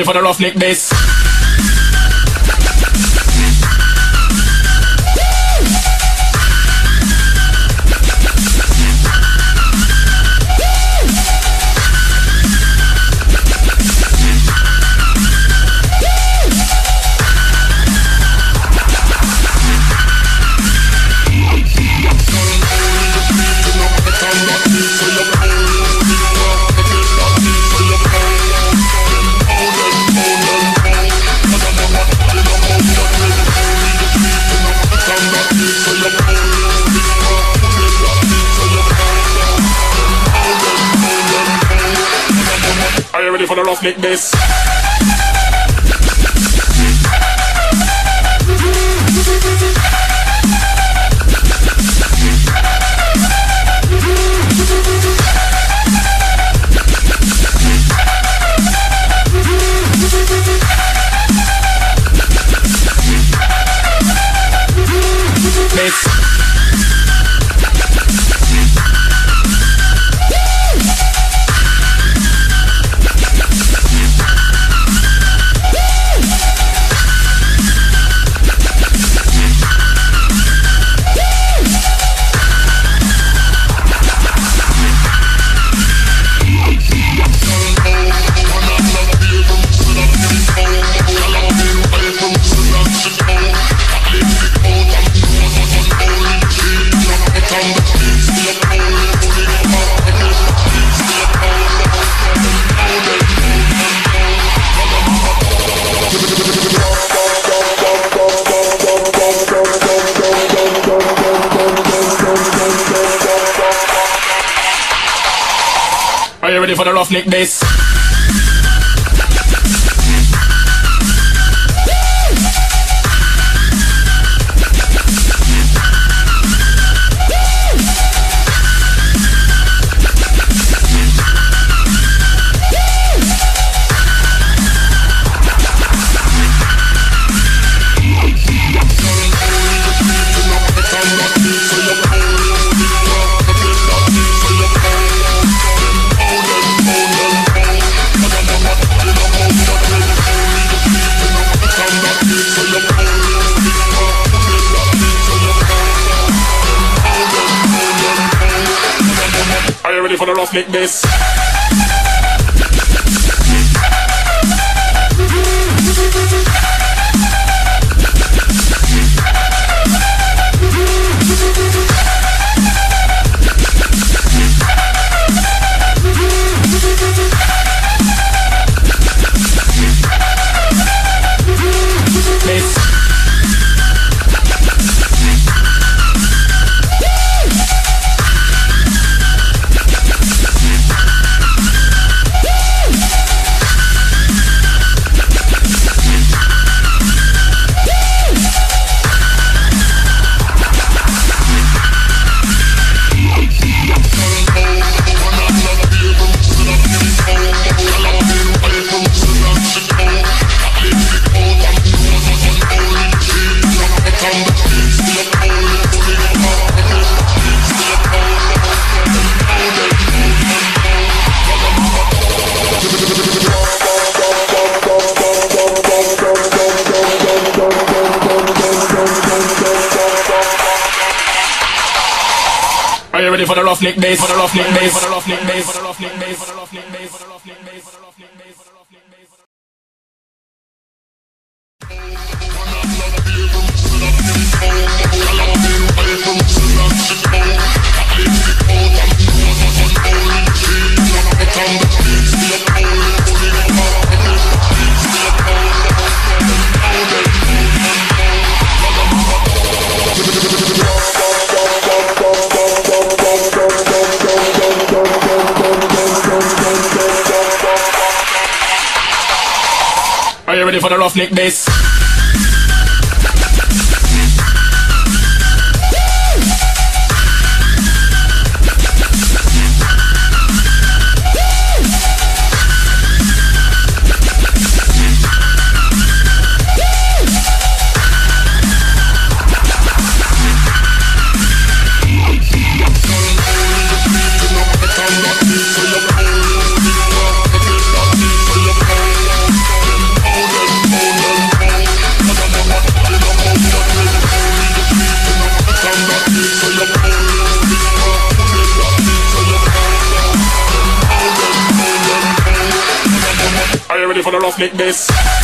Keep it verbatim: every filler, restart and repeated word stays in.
for the roughneck bass? Are you ready for the roughneck bass? Are you ready for the roughneck bass? Are you ready for the roughneck bass? Are you ready for the roughneck bass? For the roughneck bass? For the roughneck bass? For the roughneck bass? For the roughneck bass? For the roughneck bass? For the roughneck bass? For the roughneck bass? Are you ready for the roughneck bass? roughneck bass.